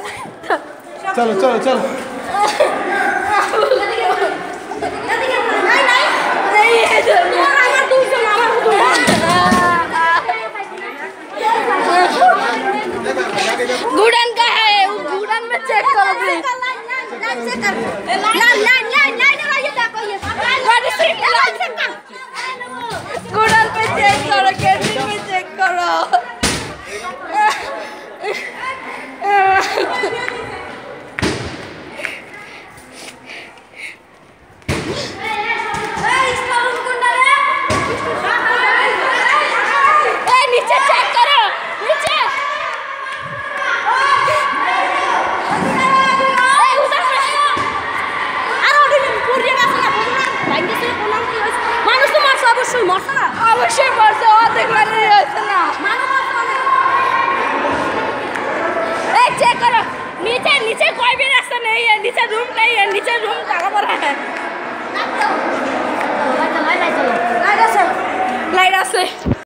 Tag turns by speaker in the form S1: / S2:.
S1: चलो चलो चलो
S2: गुड़न का है वो गुड़न में चेक करो प्लीज गुड़न पे चेक करो कैंटीन पे चेक करो नीचे चेक करो नीचे অবশ্যই মরছে অর্ধেক মানে হয়েছে না এই চেক করো नीचे नीचे कोई भी रास्ता नहीं है नीचे रूम नहीं है नीचे रूम कहाँ पर है लाइट আছে